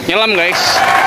nyelam guys.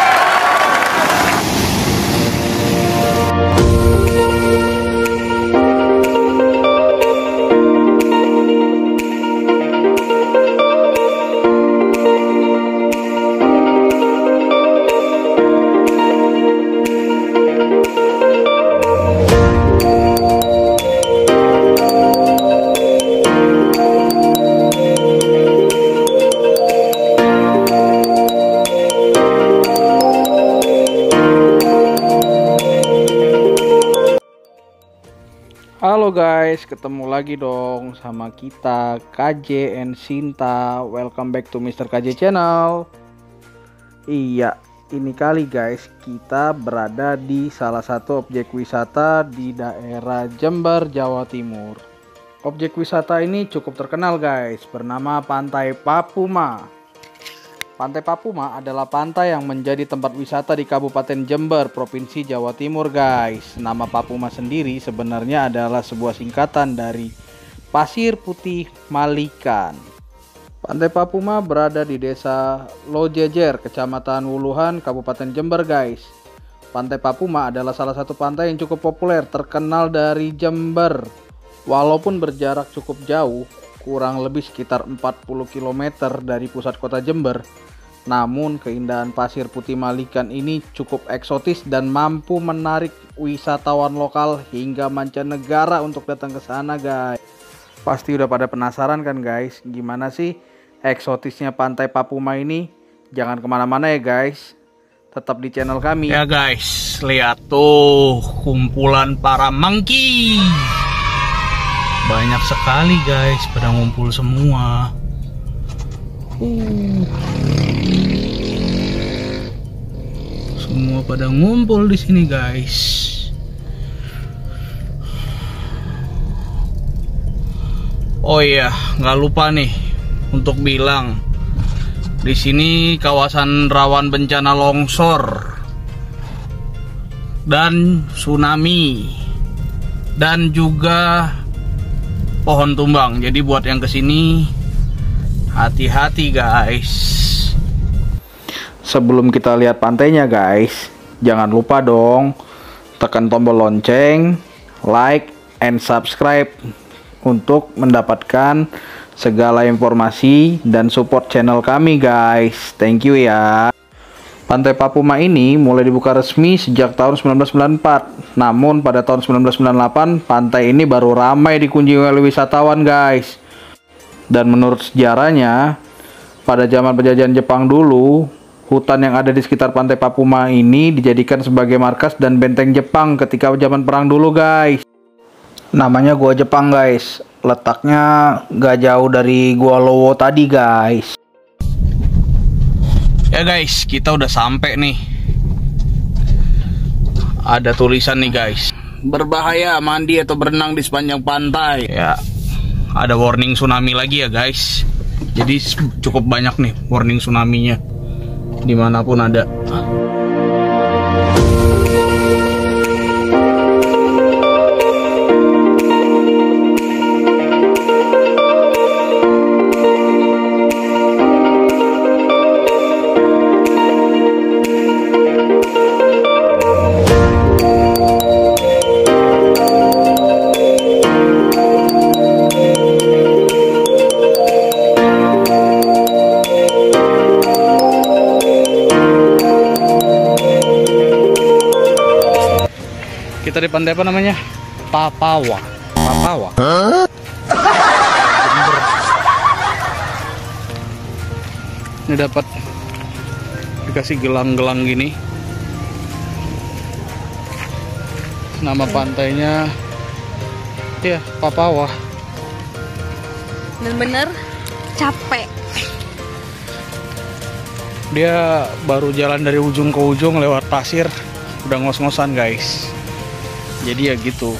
Halo guys, ketemu lagi dong sama kita KJ and Sinta. Welcome back to Mr. KJ channel. Iya, ini kali guys kita berada di salah satu objek wisata di daerah Jember, Jawa Timur. Objek wisata ini cukup terkenal guys, bernama Pantai Papuma. Pantai Papuma adalah pantai yang menjadi tempat wisata di Kabupaten Jember, Provinsi Jawa Timur guys. Nama Papuma sendiri sebenarnya adalah sebuah singkatan dari Pasir Putih Malikan. Pantai Papuma berada di Desa Lojejer, Kecamatan Wuluhan, Kabupaten Jember guys. Pantai Papuma adalah salah satu pantai yang cukup populer, terkenal dari Jember. Walaupun berjarak cukup jauh, kurang lebih sekitar 40 km dari pusat kota Jember, namun keindahan Pasir Putih Malikan ini cukup eksotis dan mampu menarik wisatawan lokal hingga mancanegara untuk datang ke sana guys. Pasti udah pada penasaran kan guys, gimana sih eksotisnya Pantai Papuma ini? Jangan kemana-mana ya guys, tetap di channel kami. Ya guys, lihat tuh kumpulan para monkey. Banyak sekali guys, pada ngumpul semua. Semua pada ngumpul di sini guys. Oh iya, nggak lupa nih untuk bilang, di sini kawasan rawan bencana longsor dan tsunami dan juga pohon tumbang. Jadi buat yang kesini hati-hati guys. Sebelum kita lihat pantainya guys, jangan lupa dong tekan tombol lonceng, like, and subscribe untuk mendapatkan segala informasi dan support channel kami guys. Thank you ya. Pantai Papuma ini mulai dibuka resmi sejak tahun 1994. Namun pada tahun 1998 pantai ini baru ramai dikunjungi oleh wisatawan guys. Dan menurut sejarahnya, pada zaman penjajahan Jepang dulu, hutan yang ada di sekitar Pantai Papuma ini dijadikan sebagai markas dan benteng Jepang ketika zaman perang dulu guys. Namanya Gua Jepang guys. Letaknya gak jauh dari Gua Lowo tadi guys. Ya guys, kita udah sampai nih. Ada tulisan nih guys, berbahaya mandi atau berenang di sepanjang pantai. Ya, ada warning tsunami lagi ya guys. Jadi cukup banyak nih warning tsunami-nya dimanapun ada. Kita di pantai apa namanya? Papawa. Papawa. Ini dapat dikasih gelang-gelang gini. Nama pantainya ya Papawa. Bener-bener capek. Dia baru jalan dari ujung ke ujung lewat pasir, udah ngos-ngosan guys. Jadi ya gitu.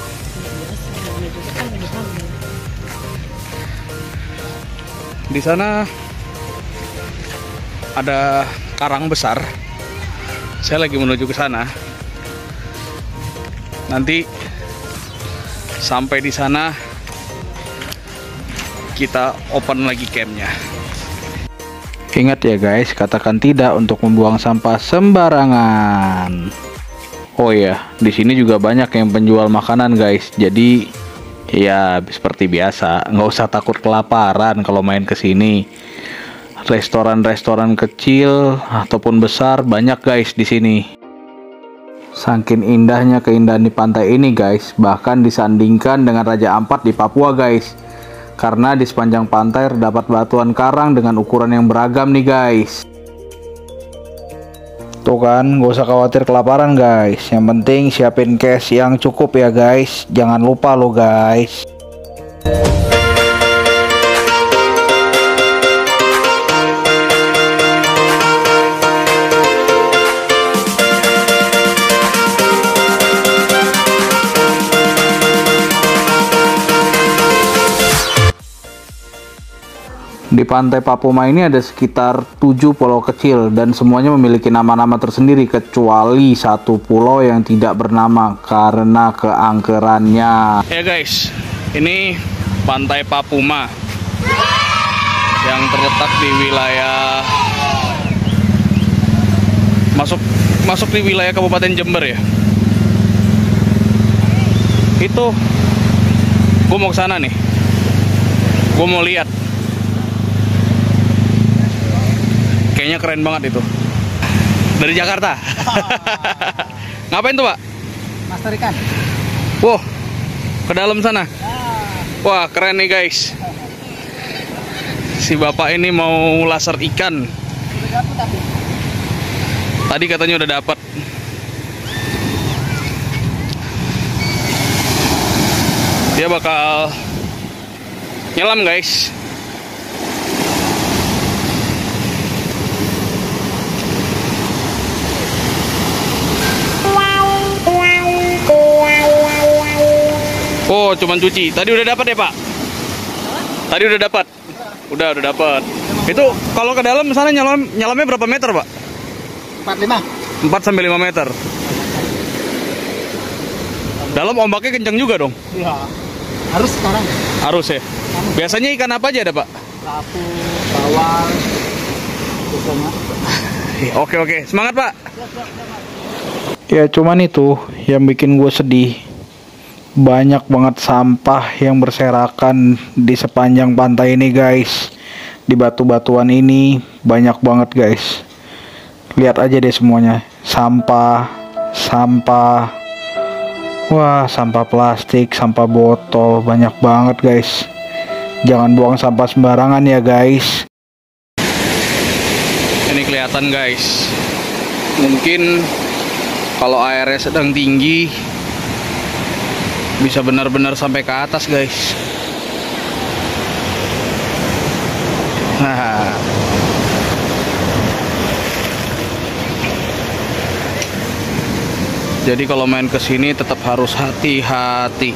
Di sana ada karang besar. Saya lagi menuju ke sana. Nanti sampai di sana kita open lagi campnya. Ingat ya guys, katakan tidak untuk membuang sampah sembarangan. Oh ya, di sini juga banyak yang penjual makanan guys. Jadi ya seperti biasa, nggak usah takut kelaparan kalau main ke sini. Restoran-restoran kecil ataupun besar banyak guys di sini. Saking indahnya keindahan di pantai ini guys, bahkan disandingkan dengan Raja Ampat di Papua guys. Karena di sepanjang pantai terdapat batuan karang dengan ukuran yang beragam nih guys. Tuh kan, gak usah khawatir kelaparan guys. Yang penting siapin cash yang cukup ya guys. Jangan lupa lo guys. Di pantai Papuma ini ada sekitar 7 pulau kecil dan semuanya memiliki nama-nama tersendiri kecuali satu pulau yang tidak bernama karena keangkerannya. Ya guys, ini pantai Papuma yang terletak di wilayah masuk di wilayah Kabupaten Jember ya. Itu gue mau ke sana nih. Gue mau lihat. Kayaknya keren banget itu. Dari Jakarta. Ngapain tuh, Pak? Master ikan. Wow, ke dalam sana. Wah, keren nih guys. Si bapak ini mau laser ikan. Tadi katanya udah dapat. Dia bakal nyelam guys. Oh, cuman cuci. Tadi udah dapat ya, Pak? Tadi udah dapat. Udah dapat. Itu kalau ke dalam sana nyelamnya berapa meter, Pak? 45. 4 sampai 5 meter. Dalam ombaknya kencang juga dong. Iya. Harus sekarang. Harus ya. Biasanya ikan apa aja ada, Pak? Lapu, bawal. Biasanya. Oke. Semangat, Pak. Ya, cuman itu yang bikin gue sedih. Banyak banget sampah yang berserakan di sepanjang pantai ini guys. Di batu-batuan ini banyak banget guys. Lihat aja deh semuanya. Sampah. Wah, sampah plastik, sampah botol, banyak banget guys. Jangan buang sampah sembarangan ya guys. Ini kelihatan guys. Mungkin kalau airnya sedang tinggi bisa benar-benar sampai ke atas guys. Nah, jadi kalau main ke sini tetap harus hati-hati.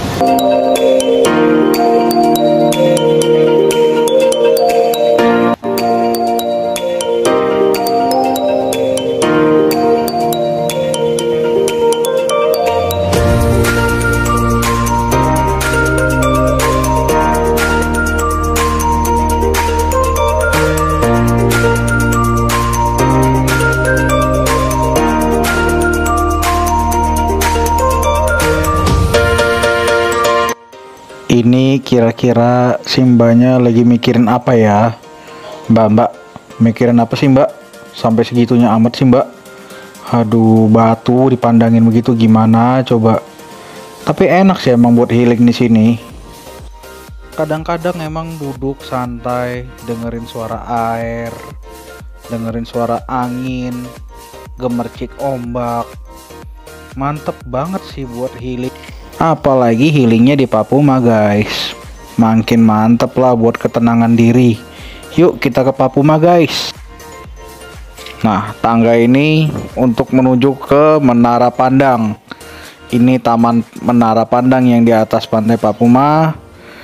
Ini kira-kira si mbaknya lagi mikirin apa ya? Mbak, mikirin apa sih mbak? Sampai segitunya amat sih mbak? Aduh, batu dipandangin begitu gimana coba? Tapi enak sih emang buat healing di sini. Kadang-kadang emang duduk santai, dengerin suara air, dengerin suara angin, gemercik ombak. Mantep banget sih buat healing. Apalagi healingnya di Papuma guys. Makin mantep lah buat ketenangan diri. Yuk kita ke Papuma guys. Nah, tangga ini untuk menuju ke Menara Pandang. Ini taman Menara Pandang yang di atas pantai Papuma.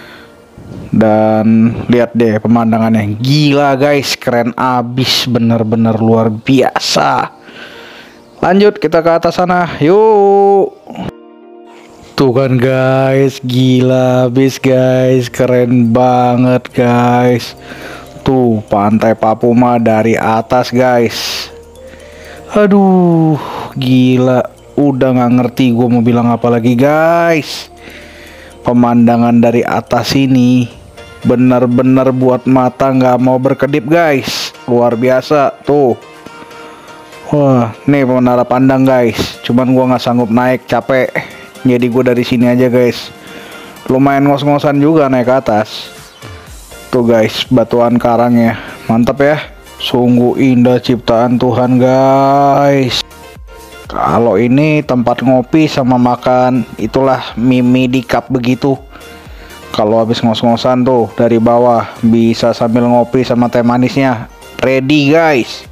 Dan lihat deh pemandangannya. Gila guys, keren abis, bener-bener luar biasa. Lanjut kita ke atas sana. Yuk. Tuh kan guys, gila abis guys, keren banget guys. Tuh pantai Papuma dari atas guys. Aduh gila, udah nggak ngerti gue mau bilang apa lagi guys. Pemandangan dari atas ini benar-benar buat mata nggak mau berkedip guys. Luar biasa tuh. Wah nih menara pandang guys. Cuman gue nggak sanggup naik, capek. Jadi gue dari sini aja guys. Lumayan ngos-ngosan juga naik ke atas. Tuh guys, batuan karangnya mantap ya. Sungguh indah ciptaan Tuhan guys. Kalau ini tempat ngopi sama makan, itulah mimi di cup begitu. Kalau habis ngos-ngosan tuh dari bawah bisa sambil ngopi sama teh manisnya. Ready guys.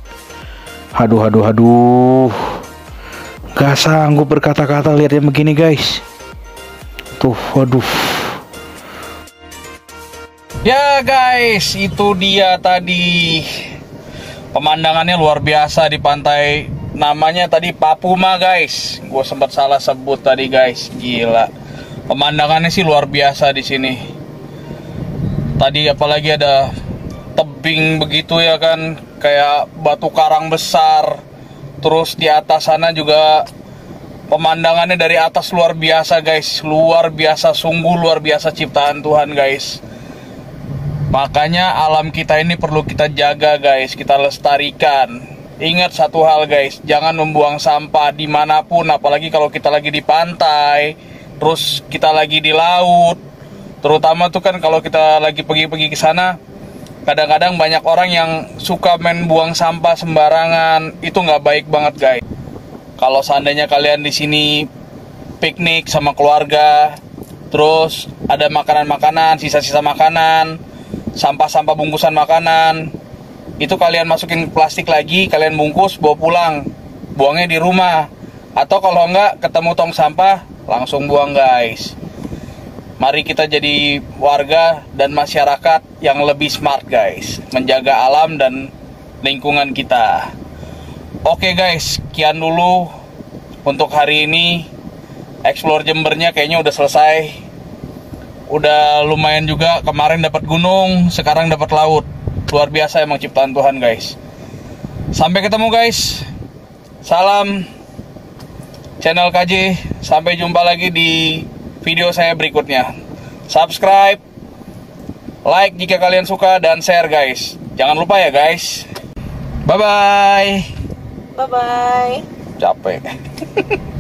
Aduh. Gak sanggup berkata-kata lihatnya begini guys. Tuh, waduh. Ya guys, itu dia tadi pemandangannya luar biasa di pantai. Namanya tadi Papuma guys. Gue sempat salah sebut tadi guys. Gila. Pemandangannya sih luar biasa di sini. Tadi apalagi ada tebing begitu ya kan, kayak batu karang besar. Terus di atas sana juga pemandangannya dari atas luar biasa guys. Luar biasa, sungguh luar biasa ciptaan Tuhan guys. Makanya alam kita ini perlu kita jaga guys, kita lestarikan. Ingat satu hal guys, jangan membuang sampah dimanapun, apalagi kalau kita lagi di pantai, terus kita lagi di laut. Terutama tuh kan kalau kita lagi pergi-pergi ke sana, kadang-kadang banyak orang yang suka main buang sampah sembarangan. Itu nggak baik banget guys. Kalau seandainya kalian di sini piknik sama keluarga, terus ada makanan-makanan, sisa-sisa makanan, sampah-sampah bungkusan makanan, itu kalian masukin plastik lagi, kalian bungkus, bawa pulang, buangnya di rumah. Atau kalau enggak ketemu tong sampah, langsung buang guys. Mari kita jadi warga dan masyarakat yang lebih smart guys, menjaga alam dan lingkungan kita. Oke guys, sekian dulu untuk hari ini. Explore Jembernya kayaknya udah selesai. Udah lumayan juga, kemarin dapat gunung, sekarang dapat laut. Luar biasa emang ciptaan Tuhan guys. Sampai ketemu guys. Salam channel KJ. Sampai jumpa lagi di video saya berikutnya. Subscribe, like jika kalian suka, dan share guys. Jangan lupa ya guys. Bye bye. Bye bye. Capek.